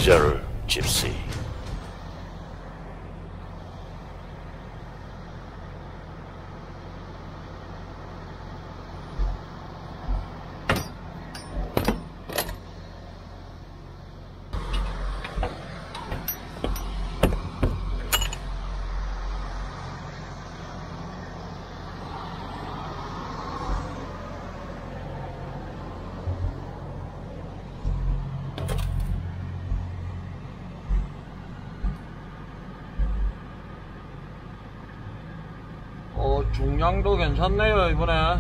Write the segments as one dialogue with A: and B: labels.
A: 디젤 집시.
B: 중량도 괜찮네요 이번에.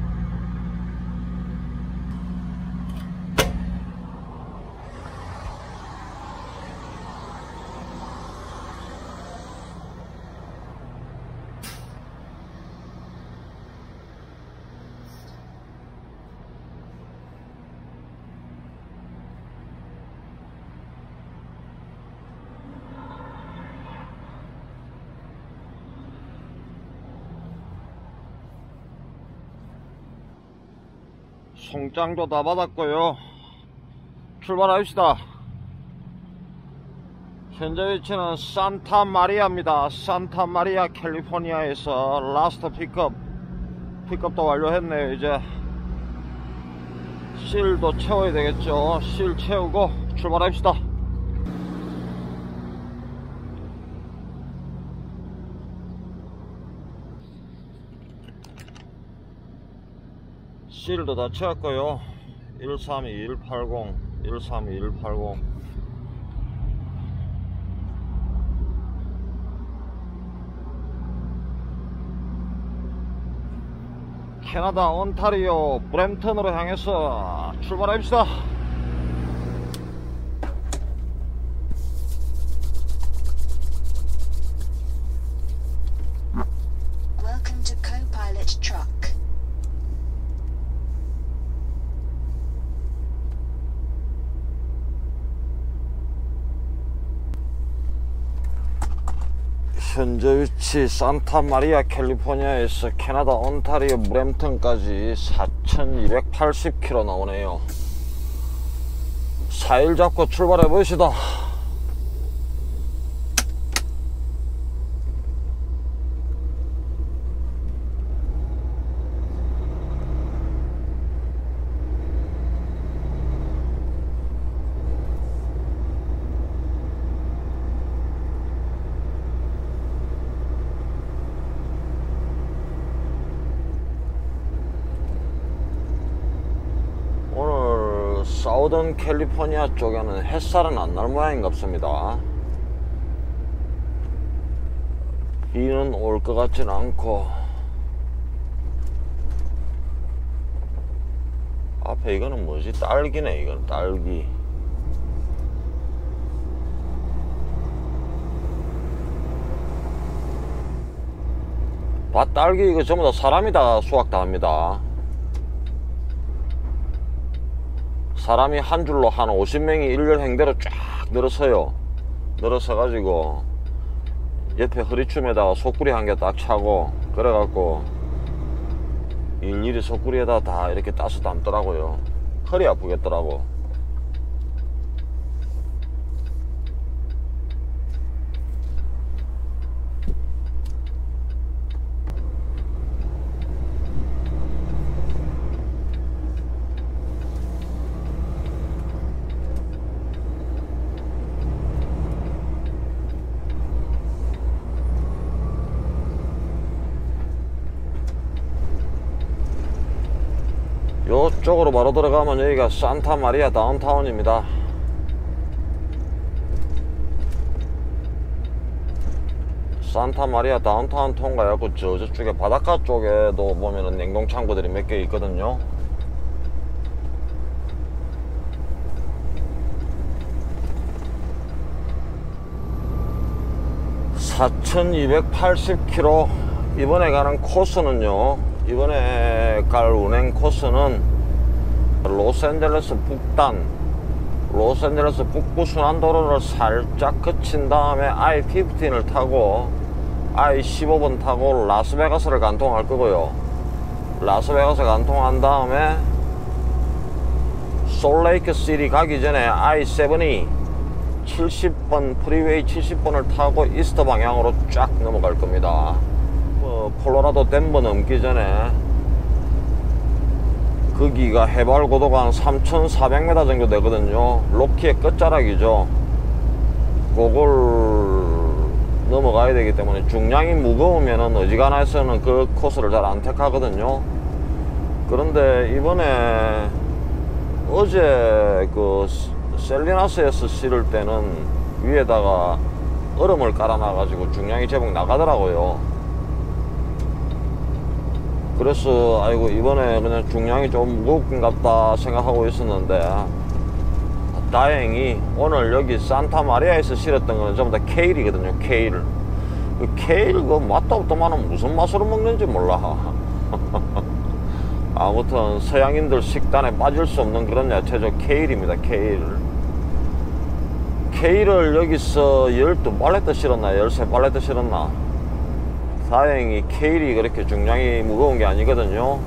B: 송장도 다 받았고요. 출발합시다. 현재 위치는 산타마리아입니다. 산타마리아 캘리포니아에서 라스트 픽업도 완료했네요. 이제 실도 채워야 되겠죠. 실 채우고 출발합시다. 실도 다 채웠고요. 132180 132180 캐나다 온타리오 브램턴으로 향해서 출발합시다.
C: Welcome to Co-Pilot Truck.
B: 현재 위치 산타마리아 캘리포니아에서 캐나다 온타리오 브램턴까지 4280km 나오네요. 4일 잡고 출발해 보시다. 사우던 캘리포니아 쪽에는 햇살은 안 날 모양인 같습니다. 비는 올 것 같지는 않고. 앞에 이거는 뭐지? 딸기네. 이건 딸기. 밭 딸기 이거 전부 다 사람이 다 수확 다 합니다. 사람이 한 줄로 한 50명이 일렬 행대로 쫙 늘어서요. 늘어서 가지고 옆에 허리춤에다가 소쿠리 한 개 딱 차고 그래갖고 일일이 소쿠리에다 다 이렇게 따서 담더라고요. 허리 아프겠더라고. 요쪽으로 바로 들어가면 여기가 산타마리아 다운타운입니다. 산타마리아 다운타운 통과해갖고 저쪽에 바닷가 쪽에도 보면은 냉동창고들이 몇 개 있거든요. (4280km) 이번에 가는 코스는요, 이번에 갈 운행 코스는 로스앤젤레스 북단, 로스앤젤레스 북부 순환도로를 살짝 거친 다음에 I-15을 타고 I-15번 타고 라스베가스를 관통할 거고요. 라스베가스 관통한 다음에 솔레이크 시티 가기 전에 I-70 70번 프리웨이 70번을 타고 이스트 방향으로 쫙 넘어갈 겁니다. 콜로라도 덴버 넘기 전에 거기가 해발 고도가 한 3,400m 정도 되거든요. 로키의 끝자락이죠. 그걸 넘어가야 되기 때문에 중량이 무거우면은 어지간해서는 그 코스를 잘 안 택하거든요. 그런데 이번에 어제 그 셀리나스에서 실을 때는 위에다가 얼음을 깔아놔 가지고 중량이 제법 나가더라고요. 그래서 아이고 이번에 그냥 중량이 좀 무겁긴갑다 생각하고 있었는데, 다행히 오늘 여기 산타마리아에서 실었던 거는 전부 다 케일이거든요. 케일. 그 케일 그 맛도 없더만은 무슨 맛으로 먹는지 몰라. 아무튼 서양인들 식단에 빠질 수 없는 그런 야채죠. 케일입니다. 케일. 케일을 여기서 12발레트 실었나 13발레트 실었나. 다행히 케일이 그렇게 중량이 무거운 게 아니거든요.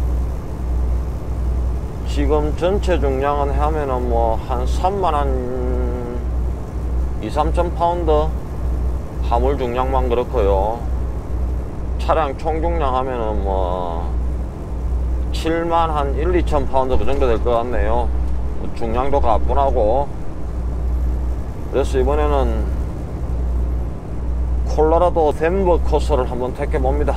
B: 지금 전체 중량은 하면은 뭐 한 3만 한 2-3천 파운드 화물 중량만 그렇고요. 차량 총 중량 하면은 뭐 7만 한 1-2천 파운드 그 정도 될 것 같네요. 중량도 가뿐하고. 그래서 이번에는 콜로라도 덴버 코스를 한번 택해 봅니다.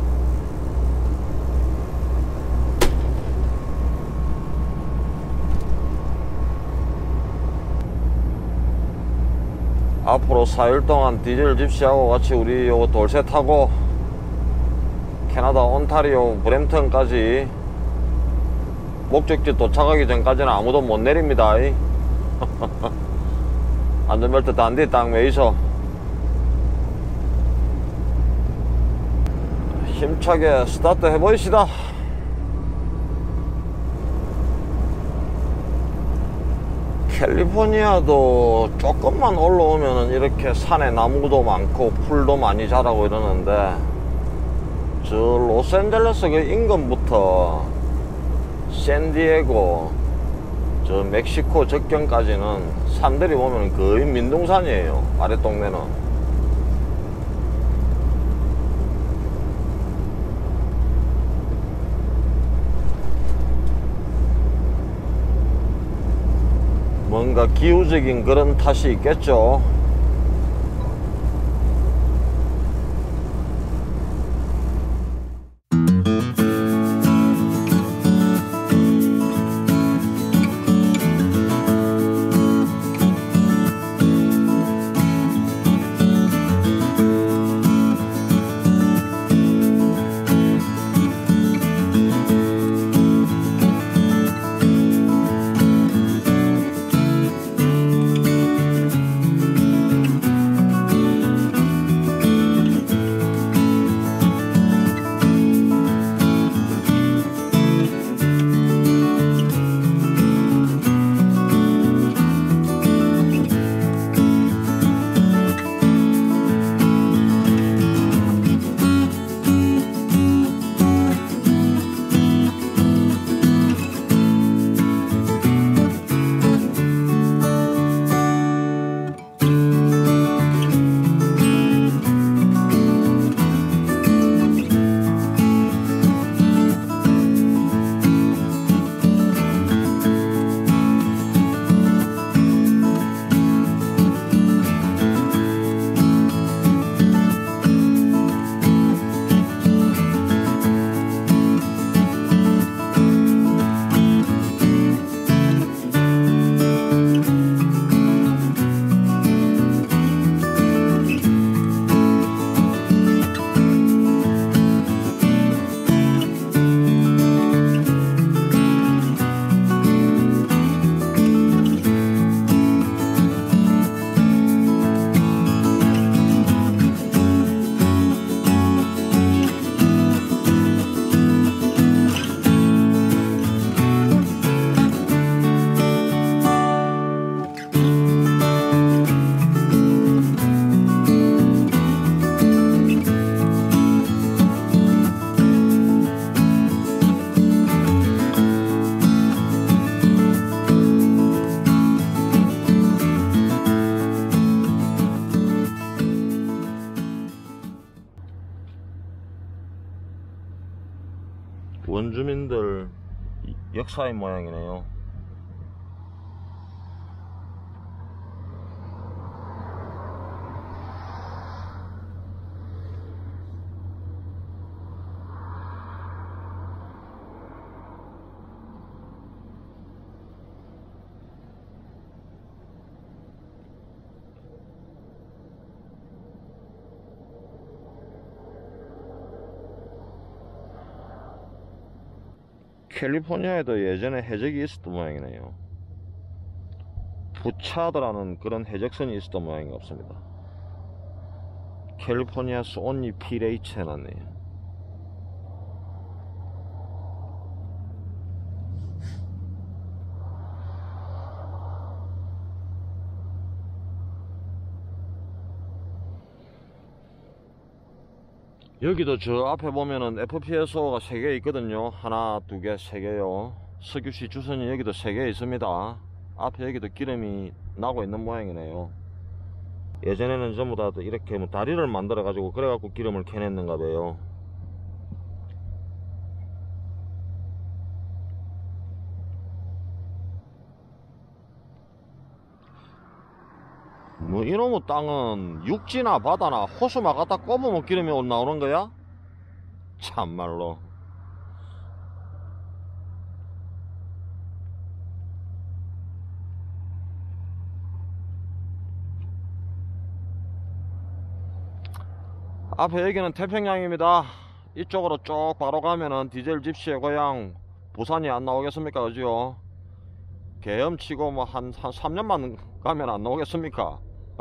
B: 앞으로 4일 동안 디젤 집시하고 같이 우리 요거 돌쇠 타고 캐나다 온타리오 브램턴까지 목적지 도착하기 전까지는 아무도 못 내립니다. 안전벨트 단디 딱 매이소. 힘차게 스타트 해보시다. 캘리포니아도 조금만 올라오면 이렇게 산에 나무도 많고 풀도 많이 자라고 이러는데, 저 로스앤젤레스 그 인근부터 샌디에고 저 멕시코 접경까지는 산들이 보면 거의 민둥산이에요. 아랫동네는. 뭔가 기후적인 그런 탓이 있겠죠. 원주민들 역사인 모양이네요. 캘리포니아에도 예전에 해적이 있었던 모양이네요. 부차드라는 그런 해적선이 있었던 모양이 없습니다. 캘리포니아스 온리 PH 해놨네요. 여기도 저 앞에 보면은 FPSO가 3개 있거든요. 하나, 2개, 3개요. 석유시 주선이 여기도 3개 있습니다. 앞에 여기도 기름이 나고 있는 모양이네요. 예전에는 전부 다 이렇게 뭐 다리를 만들어 가지고 그래갖고 기름을 캐냈는가 봐요. 뭐 이놈의 땅은 육지나 바다나 호수만 갖다 꼽으면 기름이 나오는 거야? 참말로. 앞에 여기는 태평양입니다. 이쪽으로 쭉 바로 가면은 디젤 집시의 고향 부산이 안 나오겠습니까? 그죠? 계엄치고 뭐 한 3년만 가면 안 나오겠습니까?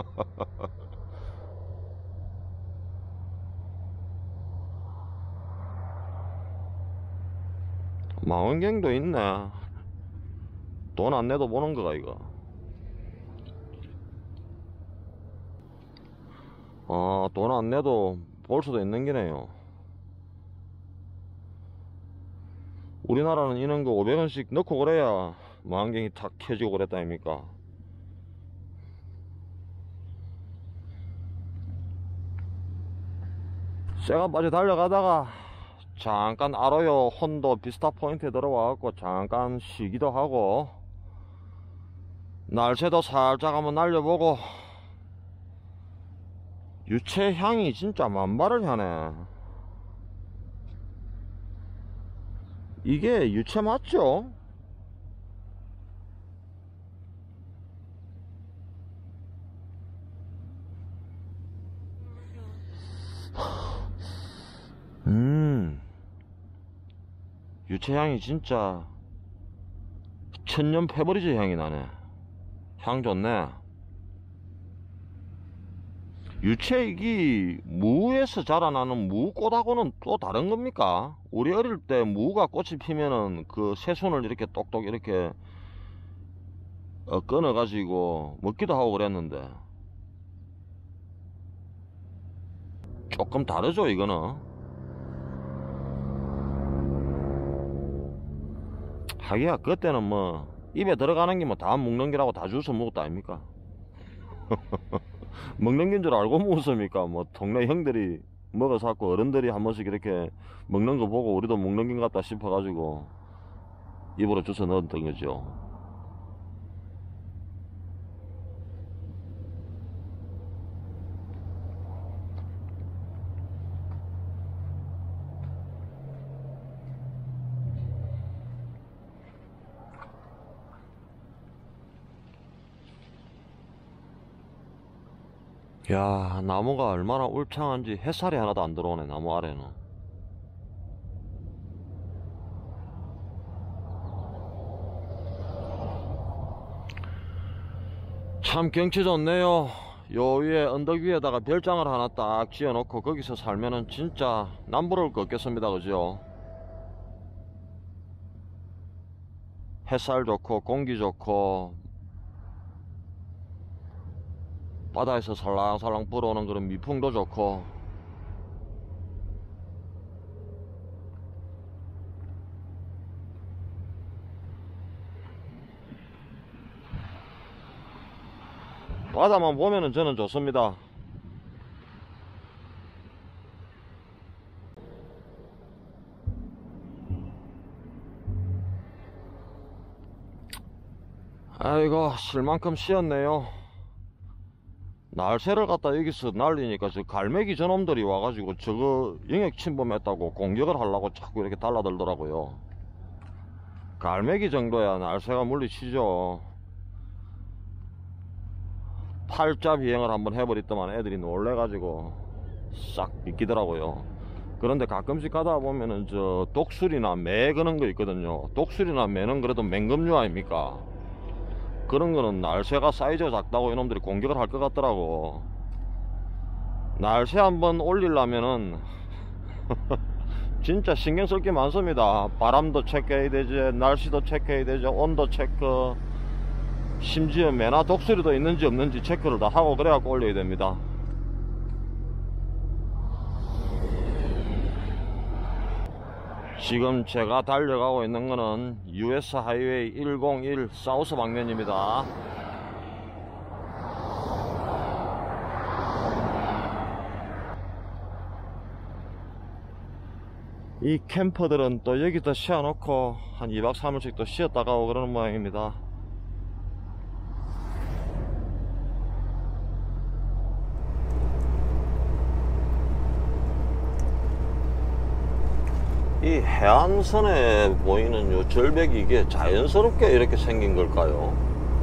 B: 망원경도 있네. 돈 안 내도 보는 거가 이거. 돈 안 내도 볼 수도 있는 게네요. 우리나라는 이런 거 500원씩 넣고 그래야 망원경이 탁 켜지고 그랬다 아닙니까? 쇠가빠지 달려가다가 잠깐 아로요 혼도 비스타 포인트에 들어와갖고 잠깐 쉬기도 하고 날새도 살짝 한번 날려보고. 유채 향이 진짜 만발을 하네. 이게 유채 맞죠? 유채향이 진짜 천년 페버리즈 향이 나네. 향 좋네. 유채익이 무에서 자라나는 무꽃하고는 또 다른 겁니까? 우리 어릴 때 무가 꽃이 피면은 그 새순을 이렇게 똑똑 이렇게 끊어 가지고 먹기도 하고 그랬는데 조금 다르죠 이거는. 하기야 그때는 뭐 입에 들어가는 게 뭐 다 먹는 게라고 다 주워서 먹었다 아닙니까? 먹는 긴 줄 알고 먹었습니까? 뭐 동네 형들이 먹어서 갖고 어른들이 한 번씩 이렇게 먹는 거 보고 우리도 먹는 긴 같다 싶어 가지고 입으로 주워 넣었던 거죠. 야, 나무가 얼마나 울창한지 햇살이 하나도 안 들어오네, 나무 아래는. 참 경치 좋네요. 요 위에 언덕 위에다가 별장을 하나 딱 지어 놓고 거기서 살면은 진짜 남부를 걷겠습니다. 그죠? 햇살 좋고 공기 좋고 바다에서 살랑살랑 불어오는 그런 미풍도 좋고. 바다만 보면은 저는 좋습니다. 아이고 쉴 만큼 쉬었네요. 날새를 갖다 여기서 날리니까 저 갈매기 저놈들이 와가지고 저거 영역 침범했다고 공격을 하려고 자꾸 이렇게 달라들더라고요. 갈매기 정도야 날새가 물리치죠. 팔자 비행을 한번 해버렸더만 애들이 놀래가지고 싹 비키더라고요. 그런데 가끔씩 가다 보면은 저 독수리나 매 그런 거 있거든요. 독수리나 매는 그래도 맹금류 아닙니까? 그런 거는 날새가 사이즈가 작다고 이놈들이 공격을 할 것 같더라고. 날새 한번 올리려면은 진짜 신경 쓸 게 많습니다. 바람도 체크해야 되지, 날씨도 체크해야 되지, 온도 체크, 심지어 매나 독수리도 있는지 없는지 체크를 다 하고 그래갖고 올려야 됩니다. 지금 제가 달려가고 있는 거는 US 하이웨이 101 사우스 방면입니다. 이 캠퍼들은 또 여기다 쉬어놓고 한 2박 3일씩 또 쉬었다 가고 그러는 모양입니다. 이 해안선에 보이는 요 절벽이 이게 자연스럽게 이렇게 생긴 걸까요?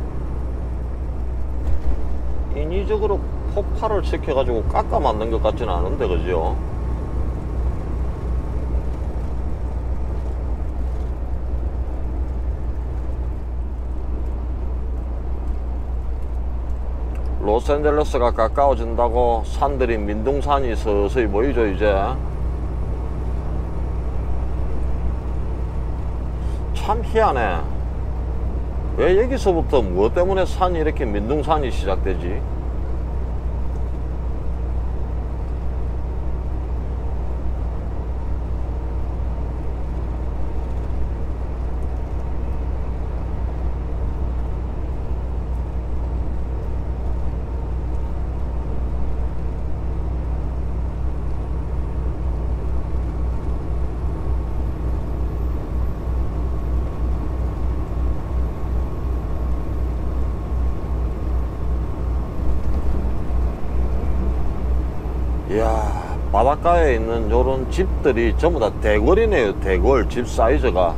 B: 인위적으로 폭발을 시켜가지고 깎아 만든 것 같지는 않은데, 그죠? 로스앤젤레스가 가까워진다고 산들이 민둥산이 서서히 보이죠, 이제. 참 희한해. 왜 여기서부터 무엇 때문에 산이 이렇게 민둥산이 시작되지? 이야, 바닷가에 있는 요런 집들이 전부 다 대궐이네요. 대궐 집 사이즈가.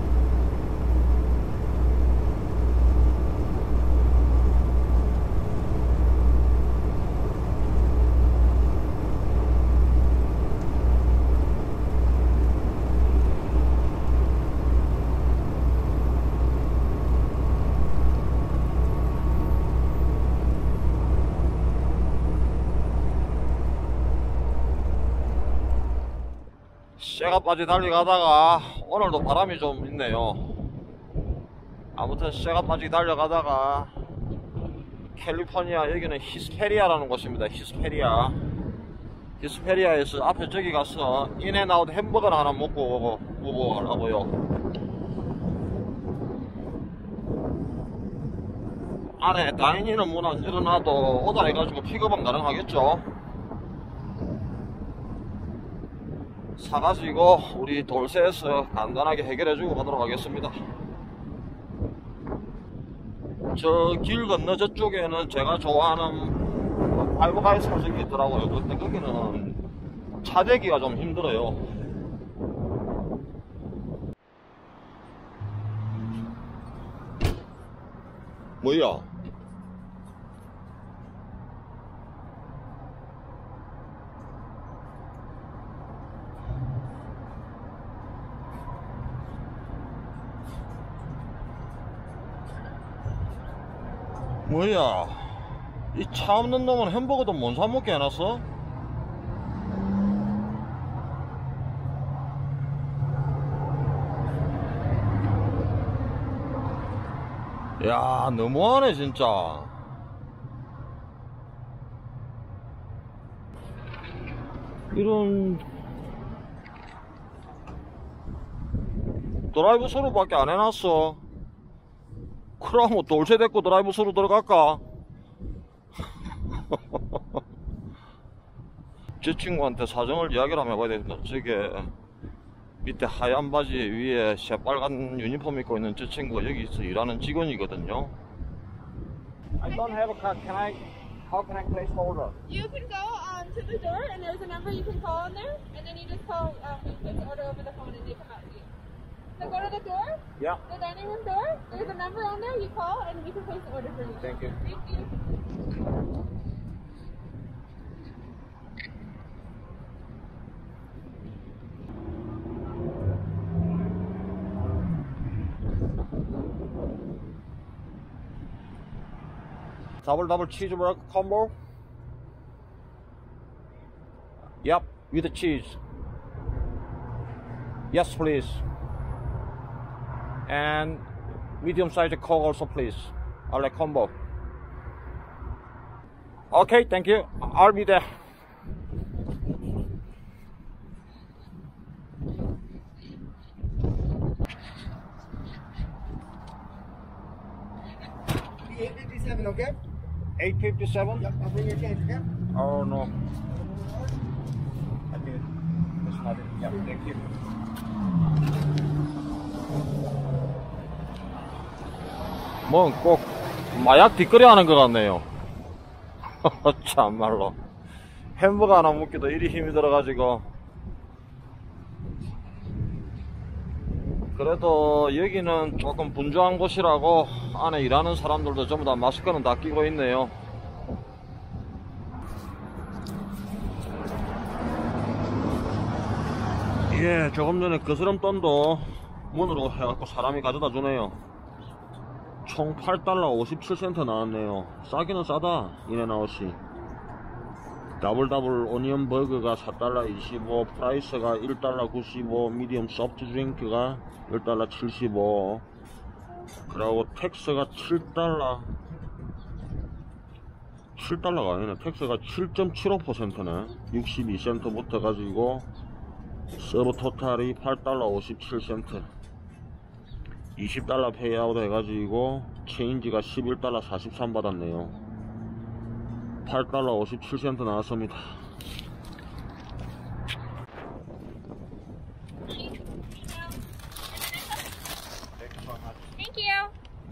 B: 쇠가빠지 달려가다가 오늘도 바람이 좀 있네요. 아무튼 쇠가빠지 달려가다가 캘리포니아, 여기는 히스페리아라는 곳입니다. 히스페리아에서 앞에 저기 가서 인앤아웃 햄버거를 하나 먹고 오고 가려고요. 안에 다이닝은 문 안 열어놔도 오다 해가지고 픽업은 가능하겠죠. 사가지고 우리 돌쇠에서 간단하게 해결해주고 가도록 하겠습니다. 저 길 건너 저쪽에는 제가 좋아하는 파이브가이즈 사진이 있더라고요. 근데 거기는 차대기가 좀 힘들어요. 뭐야? 뭐야, 이 차 없는 놈은 햄버거도 못 사먹게 해놨어? 야, 너무하네 진짜. 이런 드라이브 스루밖에 안 해놨어. 그럼 돌쇠 데리고 드라이브 스루 들어갈까? 제 친구한테 사정을 이야기를 한번 해봐야 되겠다. 저게 밑에 하얀 바지 위에 새빨간 유니폼 입고 있는 저 친구가 여기서 일하는 직원이거든요. I don't have a card. How can I place order?
A: You can go to the door, and there's a number you can call in there, and then you just call, you place the order over the phone, and they come out to you. So go to the door,
B: Yeah.
A: the dining room door. There's a number on there. You call, and we can place the order for you.
B: Thank you.
A: Thank you.
B: Double cheeseburger combo. Yep, with the cheese. Yes, please. And medium sized Coke also, please. I like combo. Okay, thank you. I'll be there.
D: $8.57, okay?
B: 857?
D: Yep, I'll bring your change, okay?
B: Oh no.
D: Okay. That's not it. Yep, thank you.
B: 뭐 꼭 마약 뒷거리 하는 것 같네요. 참말로 햄버거 하나 먹기도 이리 힘이 들어가지고. 그래도 여기는 조금 분주한 곳이라고 안에 일하는 사람들도 전부 다 마스크는 다 끼고 있네요. 예, 조금 전에 거스름돈도 문으로 해갖고 사람이 가져다 주네요. 총 8달러 57센트 나왔네요. 싸기는 싸다. 인앤아웃이 더블 오니언 버거가 4달러 25, 프라이스가 1달러 95, 미디엄 소프트 드링크가 1달러 75, 그리고 텍스가 7달러가 아니네. 텍스가 7.75%네 62센트 부터 가지고 서브 토탈이 8달러 57센트 20달러 페이아웃 해가지고 체인지가 11달러 43 받았네요. 8달러 57센트 나왔습니다.
A: Thank you.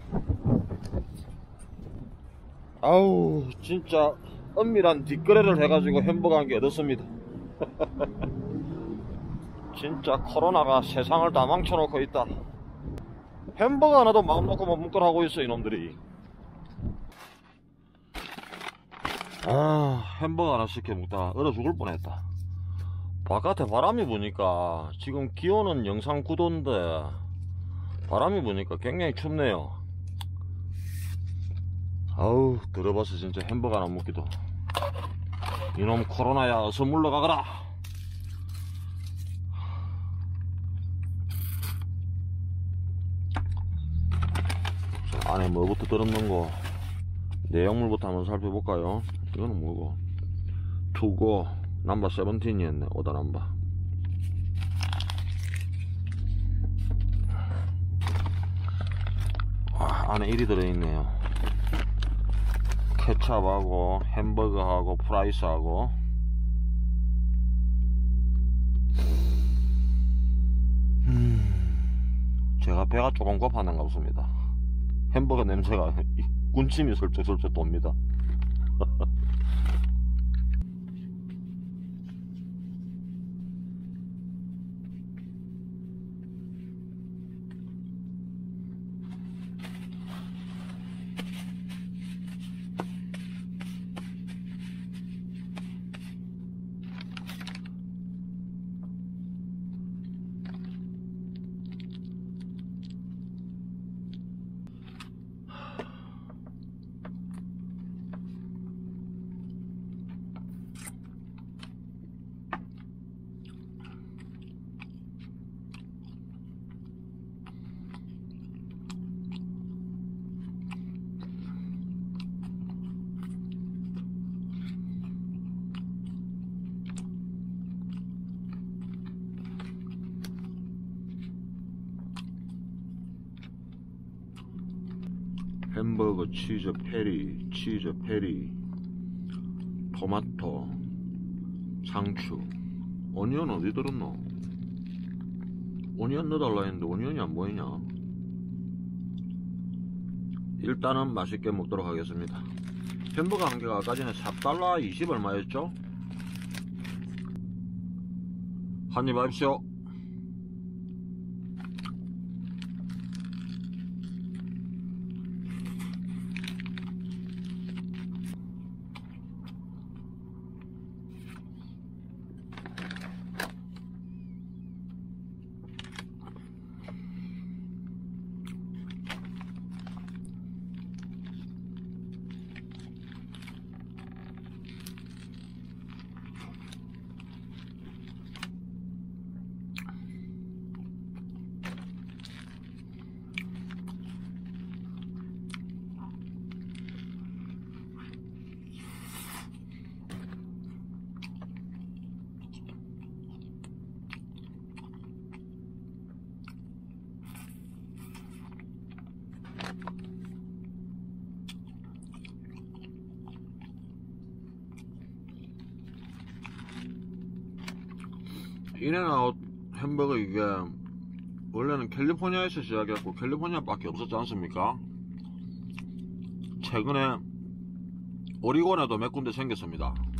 B: 아우 진짜 은밀한 뒷거래를 해가지고 햄버거 한 개 얻었습니다. 진짜 코로나가 세상을 다 망쳐놓고 있다. 햄버거 하나도 마음 놓고 못 먹걸 하고 있어 이놈들이. 아, 햄버거 하나 시켜 먹다가 얼어 죽을 뻔했다. 바깥에 바람이 부니까 지금 기온은 영상 9도인데 바람이 부니까 굉장히 춥네요. 아우 들어봐서 진짜 햄버거 하나 먹기도. 이놈 코로나야 어서 물러가거라. 자, 안에 뭐부터 들었는고 내용물부터 한번 살펴볼까요? 이거는 뭐고? 투고 넘버 17이었네. 오다 넘버. 안에 1이 들어있네요. 케찹하고 햄버거하고 프라이스하고. 제가 배가 조금 고팠는가 보습니다. 햄버거 냄새가 군침이 슬쩍슬쩍 돕니다. 햄버거, 치즈 페리, 토마토, 상추, 오니언 어디 들었노? 오니언 넣어달라 했는데 오니언이 안 보이냐? 일단은 맛있게 먹도록 하겠습니다. 햄버거 한 개가 아까 전에 4달러 20 얼마였죠? 한입 하십시오. 인앤아웃 햄버거 이게 원래는 캘리포니아에서 시작했고 캘리포니아 밖에 없었지 않습니까? 최근에 오리곤에도 몇 군데 생겼습니다.